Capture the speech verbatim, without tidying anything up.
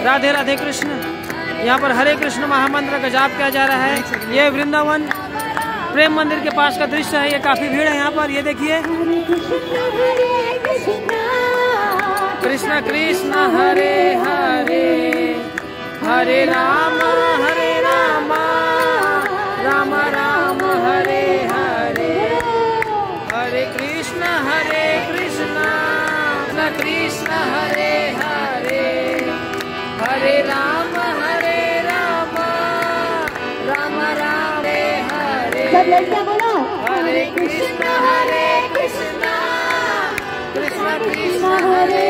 राधे राधे कृष्ण। यहाँ पर हरे कृष्ण महामंत्र का जाप किया जा रहा है। ये वृंदावन प्रेम मंदिर के पास का दृश्य है। ये काफी भीड़ है यहाँ पर, ये देखिए। कृष्ण कृष्ण हरे हरे, हरे राम हरे राम, राम राम हरे हरे, हरे कृष्ण हरे कृष्ण, कृष्ण हरे हरे, हरे राम हरे राम, राम राम हरे हरे, हरे कृष्ण हरे कृष्ण, कृष्ण कृष्ण हरे